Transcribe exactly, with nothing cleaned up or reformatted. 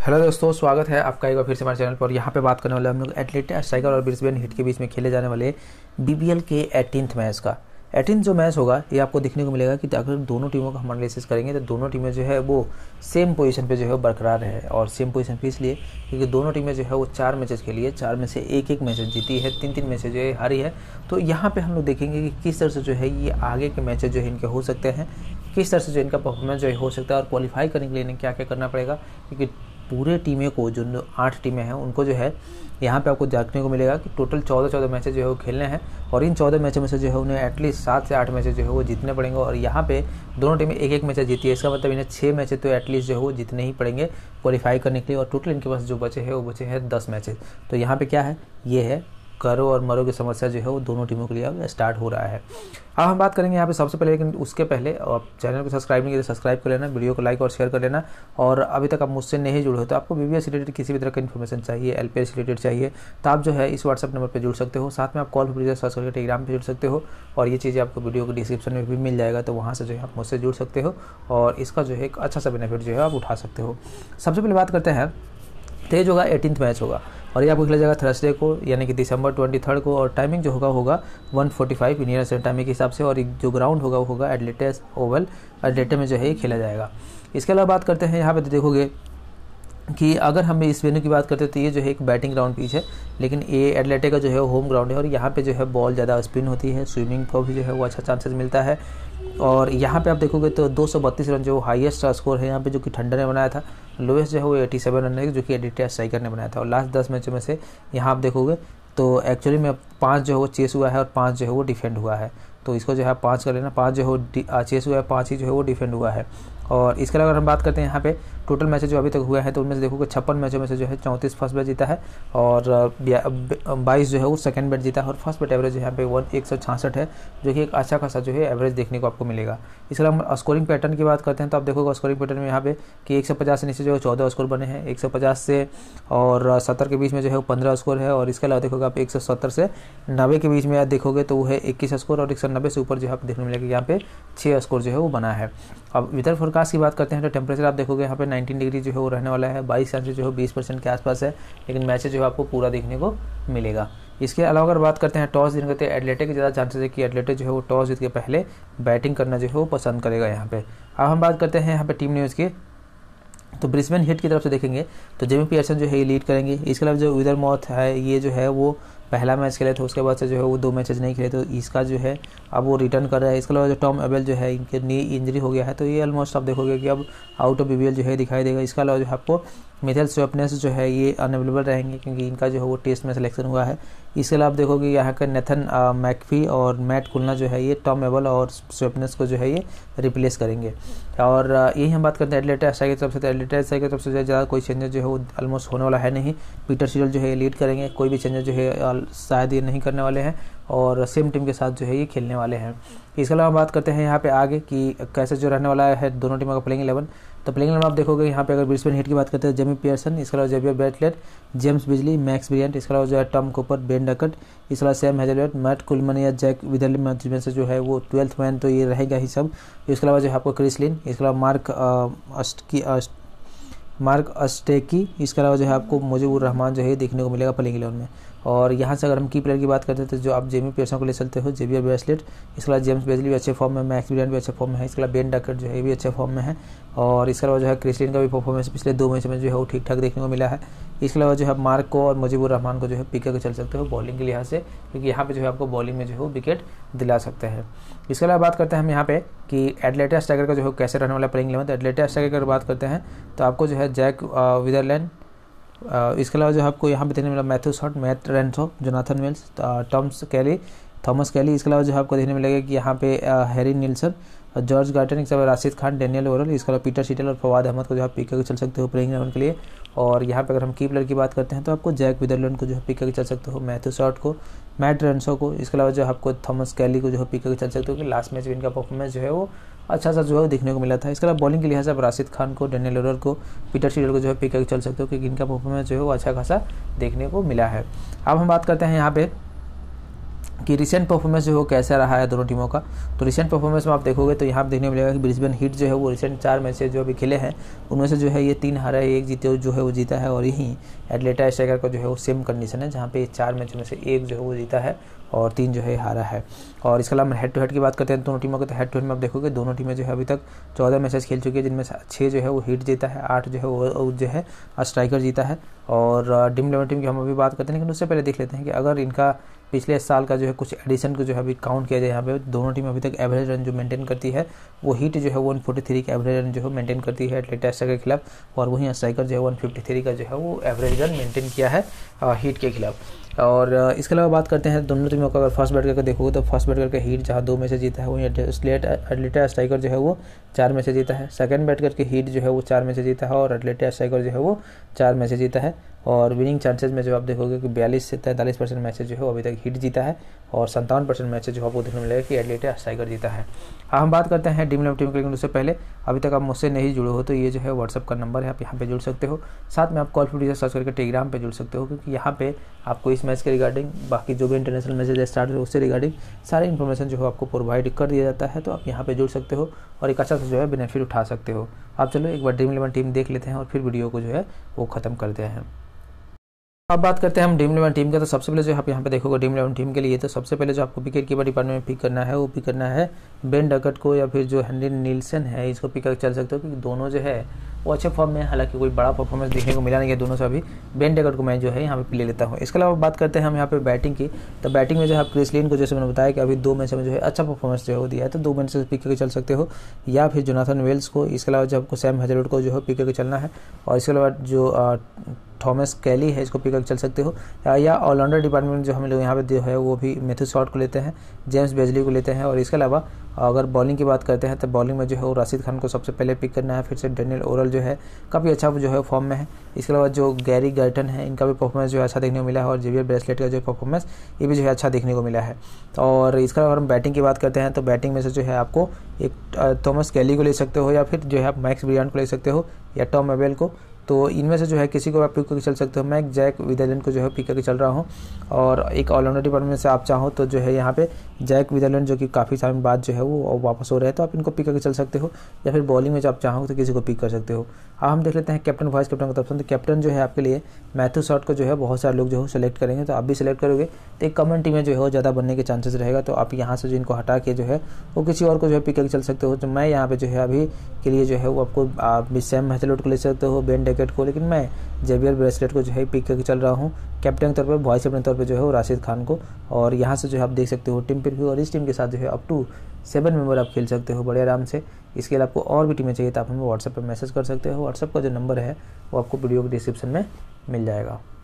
Hello दोस्तों, स्वागत है आपका एक बार फिर से हमारे चैनल पर। यहाँ पे बात करने वाले हम लोग एटलेटिका स्ट्राइकर और ब्रिस्बेन हीट के बीच में खेले जाने वाले बीबीएल के एटीनथ मैच का एटीनथ जो मैच होगा ये आपको देखने को मिलेगा कि अगर दोनों टीमों का हम एनालिसिस करेंगे तो दोनों टीमें जो है वो सेम पोजीशन पे जो है बरकरार है। और सेम पोजीशन पे इसलिए क्योंकि दोनों टीमें जो है वो चार मैचेस खेली है, चार में से एक एक मैचेस जीती है, तीन तीन मैचेस जो है हारी है। तो यहाँ पे हम लोग देखेंगे कि किस तरह से जो है ये आगे के मैचेस जो है इनके हो सकते हैं, किस तरह से जो इनका परफॉर्मेंस जो है हो सकता है और क्वालिफाई करने के लिए इन्हें क्या क्या करना पड़ेगा। क्योंकि पूरे टीमें को जो आठ टीमें हैं उनको जो है यहाँ पे आपको देखने को मिलेगा कि टोटल चौदह चौदह मैचेस जो है वो खेलने हैं और इन चौदह मैचों में से जो है उन्हें एटलीस्ट सात से आठ मैचेस जो है वो जीतने पड़ेंगे। और यहाँ पे दोनों टीमें एक एक मैच जीती है, इसका मतलब इन्हें छः मैचेस तो एटलीस्ट जो है वो जीतने ही पड़ेंगे क्वालिफाई करने के लिए। और टोटल इनके पास जो बचे हैं वो बचे हैं दस मैचेस। तो यहाँ पे क्या है, ये है करो और मरो की समस्या जो है वो दोनों टीमों के लिए अब स्टार्ट हो रहा है। अब हम बात करेंगे यहाँ पे सबसे पहले, लेकिन उसके पहले आप चैनल को सब्सक्राइब नहीं किया तो सब्सक्राइब कर लेना, वीडियो को लाइक और शेयर कर लेना। और अभी तक आप मुझसे नहीं जुड़े हो तो आपको बीबीएल से रिलेटेड किसी भी तरह का इन्फॉर्मेशन चाहिए, एलपीएल से रिलेटेड चाहिए तो आप जो है इस व्हाट्सअप नंबर पर जुड़ सकते हो। साथ में आप कॉल पर सर्च करके टेलीग्राम पर जुड़ सकते हो और ये चीज़ें आपको वीडियो के डिस्क्रिप्शन में भी मिल जाएगा, तो वहाँ से जो है आप मुझसे जुड़ सकते हो और इसका जो है एक अच्छा सा बेनिफिट जो है आप उठा सकते हो। सबसे पहले बात करते हैं, तेज होगा एटीनथ मैच होगा और ये आपको खेला जाएगा थर्सडे को यानी कि दिसंबर ट्वेंटी थर्ड को। और टाइमिंग जो होगा होगा one forty five Indian standard timing के हिसाब से। और जो ग्राउंड होगा वो होगा एटलेटिका ओवल, एटलेटिका में जो है ये खेला जाएगा। इसके अलावा बात करते हैं यहाँ पे, तो देखोगे कि अगर हम इस वेन्यू की बात करते हैं तो ये जो है एक बैटिंग ग्राउंड पिच है, लेकिन ये एटलेटिका का जो है होम ग्राउंड है और यहाँ पे जो है बॉल ज़्यादा स्पिन होती है, स्विमिंग को भी जो है वो अच्छा चांसेस मिलता है। और यहाँ पे आप देखोगे तो दो सौ बत्तीस रन जो हाईएस्ट स्कोर है यहाँ पे, जो कि ठंडर ने बनाया था। लोएस्ट जो है वो सत्तासी रन है जो कि एटलेटिका स्ट्राइकर ने बनाया था। और लास्ट दस मैचों में से यहाँ आप देखोगे तो एक्चुअली में पाँच जो है वो चेस हुआ है और पाँच जो है वो डिफेंड हुआ है। तो इसको जो है पाँच कर लेना, पाँच जो है चेस हुआ है, पाँच ही जो है वो डिफेंड हुआ है। और इसके अलावा अगर हम बात करते हैं यहाँ पे टोटल मैचेस जो अभी तक हुए हैं तो उनमें से देखोगे छप्पन मैचों में से जो है चौंतीस फर्स्ट बैट जीता है और बाईस जो है वो सेकंड बैट जीता है। और फर्स्ट बैट एवरेज यहाँ पे वन एक सौ छियासठ है जो कि एक अच्छा खासा जो है एवरेज देखने को आपको मिलेगा। इसके अलावा स्कोरिंग पैटर्न की बात करते हैं तो आप देखोगे स्कोरिंग पैटर्न में यहाँ पे कि एक सौ पचास से नीचे जो है चौदह स्कोर बने हैं, एक सौ पचास से और सत्तर के बीच में जो है वो पंद्रह स्कोर है। और इसके अलावा देखोगे आप एक सौ सत्तर से नब्बे के बीच में आप देखोगे तो वो है इक्कीस स्कोर और एक सौ नब्बे से ऊपर जो है आपको देखने मिलेगा यहाँ पे छः स्कोर जो है वो बना है। अब वेदर फोरकास्ट की बात करते हैं तो टेम्परेचर आप देखोगे यहाँ पे नाइनटीन डिग्री जो है वो रहने वाला है, बाईस चांसेस जो है बीस परसेंट के आसपास है, लेकिन मैचेस जो है आपको पूरा देखने को मिलेगा। इसके अलावा अगर बात करते हैं टॉस जीतने करते हैं एटलेटिका के ज़्यादा चांसेस है कि एटलेटिका जो है वो टॉस जीत के पहले बैटिंग करना जो है वो पसंद करेगा यहाँ पे। अब हम बात करते हैं यहाँ पे टीम न्यूज़ की, तो ब्रिस्बेन हीट की तरफ से देखेंगे तो जेमी पियर्सन जो है ये लीड करेंगे। इसके अलावा जो विदरमॉथ है ये जो है वो पहला मैच खेले थे, उसके बाद से जो है वो दो मैचेस नहीं खेले, तो इसका जो है अब वो रिटर्न कर रहा है। इसके अलावा जो टॉम एबल जो है इनके नी इंजरी हो गया है तो ये ऑलमोस्ट आप देखोगे कि अब आउट ऑफ बीबीएल जो है दिखाई देगा। इसके अलावा जो है आपको मिथेल स्वेपनेस जो है ये अनअवेलेबल रहेंगे क्योंकि इनका जो है वो टेस्ट में सिलेक्शन हुआ है। इसके अलावा आप देखोगे यहाँ का नेथन मैकफी और मैट कुलना जो है ये टॉम एबल और स्वेपनेस को जो है ये रिप्लेस करेंगे। और यही हम बात करते हैं एटलेटिका स्ट्राइकर की तरफ से, तो एटलेटिका स्ट्राइकर की तरफ से जो है ज़्यादा कोई चेंजेस जो है वो ऑलमोस्ट होने वाला है नहीं। पीटर शिरल जो है ये लीड करेंगे, कोई भी चेंजेस जो है शायद ये नहीं करने वाले हैं और सेम टीम के साथ जो है ये खेलने वाले हैं। इसके अलावा बात करते हैं यहाँ पे आगे कि कैसे जो रहने वाला है दोनों टीमों का प्लेइंग इलेवन, तो प्लेइंग इलेवन आप देखोगे यहाँ पे अगर ब्रिस्बेन हीट की बात करते हैं जेमी पियर्सन, इसके अलावा जेवियर बैटलेट, जेम्स बिजली, मैक्स ब्रियंट, इसके अलावा जो है टॉम कूपर, बेन डकट, इसके अलावा सैम हेजलवुड, मैट कुलमन या जैक विदरली में से जो है वो ट्वेल्थ मैन तो ये रहेगा ही सब। इसके अलावा जो है आपको क्रिस लिन, इसके अलावा मार्क अस्ट अस्ट मार्क अस्टेकी, इसके अलावा जो है आपको मुजीबुर रहमान जो है देखने को मिलेगा प्लेइंग इलेवन में। और यहाँ से अगर हम की प्लेयर की बात करते हैं तो जो आप जेमी पियर्सन को ले चलते हो, जेवियर बैटलेट, इसके अलावा जेम्स बेजली भी अच्छे फॉर्म में, मैक्स ब्रियंट भी अच्छे फॉर्म में है, इसके अलावा बेन डकट जो है भी अच्छे फॉर्म में है। और इसके अलावा जो है क्रिस लिन का भी परफॉर्मेंस पिछले दो मैच में जो है वो ठीक ठाक देखने को मिला है। इसके अलावा जो है मार्क को और मुजीबुर रहमान को जो है पिक करके चल सकते हो बॉलिंग के लिहाज से, क्योंकि यहाँ पे जो है आपको बॉलिंग में जो है वो विकेट दिला सकते हैं। इसके अलावा बात करते हैं हम यहाँ पे कि एटलेटिका स्ट्राइकर का जो है कैसे रहने वाला प्लेइंग इलेवन, तो एटलेटिका स्ट्राइकर की बात करते हैं तो आपको जो है जैक विदरलैंड, इसके अलावा जो है आपको यहाँ पे देखने मिला Matthew Short, Matt Renshaw, Jonathan Wells, Toms Kelly, Thomas Kelly. इसके अलावा जो है आपको देखने मिलेगा कि यहाँ पे हैरी नील्सन, जॉर्ज गार्टन, इसके अलावा राशिद खान, डेनियल ओरल, इसके अलावा पीटर शिटल और फवाद अहमद को जो है पिक करके चल सकते हो प्लेइंग इलेवन के लिए। और यहाँ पे अगर हम की प्लेयर की बात करते हैं तो आपको जैक विदरलैंड को जो है पिक करके चल सकते हो, मैथ्यू शॉट को, मैट रेंसो को, इसके अलावा जो है आपको थॉमस कैली को जो है पिक करके चल सकते हो कि लास्ट मैच में इनका परफॉर्मेंस जो है वो अच्छा सा जो है देखने को मिला था। इसके अलावा बॉलिंग के लिहाज से आप राशिद खान को, डेनियल ओरल को, पीटर शिटल को जो है पिक करके चल सकते हो क्योंकि इनका परफॉर्मेंस जो है वो अच्छा खासा देखने को मिला है। अब हम बात करते हैं यहाँ पे कि रिसेंट परफॉर्मेंस जो है वो कैसा रहा है दोनों टीमों का। तो रिसेंट परफॉर्मेंस में आप देखोगे तो यहाँ पे देखने को मिलेगा कि ब्रिस्बेन हीट जो है वो रिसेंट चार मैचेस जो अभी खेले हैं उनमें से जो है ये तीन हारा है, एक जीते जो है वो जीता है। और यहीं एटलेटा स्ट्राइकर का जो है वो सेम कंडीशन है, जहाँ पे चार मैचों में से एक जो है वो जीता है और तीन जो है हारा है। और इसके अलावा हेड टू हेड की बात करते हैं दोनों टीमों के, तो हेड टू हेड में आप देखोगे दोनों टीमें जो है अभी तक चौदह मैचेस खेल चुकी है, जिनमें से छः जो है वो हीट जीता है, आठ जो है वो जो है स्ट्राइकर जीता है। और ड्रीम इलेवन टीम की हम अभी बात करते हैं, लेकिन उससे पहले देख लेते हैं कि अगर इनका पिछले साल का जो है कुछ एडिशन को जो है अभी काउंट किया जाए, यहाँ पे दोनों टीम अभी तक एवरेज रन जो मेंटेन करती है वो हीट जो है वन फोर्टी थ्री का एवरेज रन जो है मेंटेन करती है एटलेटा स्ट्राइकर के खिलाफ, और वहीं स्ट्राइकर जो है वन फिफ्टी थ्री का जो है वो एवरेज रन मेंटेन किया है हीट के खिलाफ। और इसके अलावा बात करते हैं दोनों टीमों का, अगर फर्स्ट बैट करके देखोगे तो फर्स्ट बैट करके हीट जहाँ दो में से जीता है, वहीं एटलेटा स्ट्राइकर जो है वो चार में से जीता है। सेकंड बैट करके हीट जो है वो चार में से जीता है और एटलेटा स्ट्राइकर जो है वो चार में से जीता है। और विनिंग चांसेस में जो आप देखोगे कि बयालीस से तैंतालीस परसेंट मैचेज जो है अभी तक हीट जीता है और संतावन परसेंट मैचेज जो आपको देखने मिलेगा कि एटलेटा स्ट्राइकर जीता है। अब हम बात करते हैं ड्रीम इलेवन टीम के, लेकिन उससे पहले अभी तक आप मुझसे नहीं जुड़े हो तो ये जो है व्हाट्सअप का नंबर है, आप यहाँ पे जुड़ सकते हो। साथ में आप कॉल फॉर ड्यूटी सर्च करके टेलीग्राम पे जुड़ सकते हो, क्योंकि यहाँ पे आपको इस मैच के रिगार्डिंग बाकी जो भी इंटरनेशनल मैचेज स्टार्ट है उससे रिगार्डिंग सारी इन्फॉर्मेशन जो है आपको प्रोवाइड कर दिया जाता है। तो आप यहाँ पे जुड़ सकते हो और एक अच्छा सा जो है बेनिफिट उठा सकते हो। आप चलो एक बार ड्रीम इलेवन टीम देख लेते हैं और फिर वीडियो को जो है वो ख़त्म करते हैं। अब बात करते हैं हम ड्रीम इलेवन टीम का। तो सबसे पहले जो आप यहाँ पे देखोगे ड्रीम इलेवन टीम के लिए, तो सबसे पहले जो आपको विकेट कीपर डिपार्टमेंट में पिक करना है वो पिक करना है बेन डकट को, या फिर जो हेनरी नीलसन है इसको पिक करके चल सकते हो, क्योंकि दोनों जो है वो अच्छे फॉर्म में, हालांकि कोई बड़ा परफॉर्मेंस देखने को मिला नहीं है दोनों से अभी। बेन डकट को मैं जो है यहाँ पे ले लेता हूँ। इसके अलावा बात करते हैं हम यहाँ पे बैटिंग की, तो बैटिंग में जो है क्रिस लिन को, जैसे मैंने बताया कि अभी दो मैच में जो है अच्छा परफॉर्मेंस जो है वो दिया है, तो दो मैच से पिक करके चल सकते हो, या फिर जोनाथन वेल्स को। इसके अलावा जो आपको सैम हेजलवुड को जो है पिक करके चलना है, और इसके अलावा जो थॉमस कैली है इसको पिक करके चल सकते हो, या ऑलराउंडर डिपार्टमेंट जो हम लोग यहाँ पे जो है वो भी मैथ्यू शॉट को लेते हैं, जेम्स बेजली को लेते हैं। और इसके अलावा अगर बॉलिंग की बात करते हैं तो बॉलिंग में जो है वो राशिद खान को सबसे पहले पिक करना है, फिर से डैनियल ओरल जो है काफ़ी अच्छा जो है फॉर्म में है। इसके अलावा जो गैरी गर्टन है इनका भी परफॉर्मेंस जो है अच्छा देखने को मिला है, और जेवियर ब्रेसलेट का जो परफॉर्मेंस ये भी जो है अच्छा देखने को मिला है। और इसके अलावा हम बैटिंग की बात करते हैं तो बैटिंग में से जो है आपको एक थॉमस कैली को ले सकते हो, या फिर जो है आप मैक्स ब्रियान को ले सकते हो, या टॉम एबेल को। तो इनमें से जो है किसी को आप पिक करके चल सकते हो। मैं जैक विदरलैंड को जो है पिक करके चल रहा हूँ, और एक ऑलराउंडर डिपार्टमेंट से आप चाहो तो जो है यहाँ पे जैक विदरलैंड जो कि काफ़ी समय बाद जो है वो वापस हो रहे हैं, तो आप इनको पिक करके चल सकते हो, या फिर बॉलिंग में जो आप चाहो तो किसी को पिक कर सकते हो। अब हम देख लेते हैं कैप्टन वाइस कैप्टन का ऑप्शन। तो कैप्टन जो है आपके लिए मैथ्यू शॉट को जो है बहुत सारे लोग जो है सेलेक्ट करेंगे, तो आप भी सिलेक्ट करोगे तो एक कॉमन टीम में जो है वो ज़्यादा बनने के चांसेस रहेगा। तो आप यहाँ से जो इनको हटा के जो है वो किसी और को जो है पिक करके चल सकते हो। तो मैं यहाँ पे जो है अभी के लिए जो है वो आपको आप सैम हेजलवुड को ले सकते हो, बेन डकट को, लेकिन मैं जेवियर ब्रेसलेट को जो है पिक करके चल रहा हूँ कैप्टन के तौर पर, वॉइस कैप्टन के तौर पर जो है वो राशिद खान को। और यहाँ से जो है आप देख सकते हो टीम प्रीव्यू, और इस टीम के साथ जो है अप टू सेवन मेंबर आप खेल सकते हो बड़े आराम से। इसके अलावा आपको और भी टीमें चाहिए तो आप हमें व्हाट्सएप पर मैसेज कर सकते हो। व्हाट्सएप का जो नंबर है वो आपको वीडियो के डिस्क्रिप्शन में मिल जाएगा।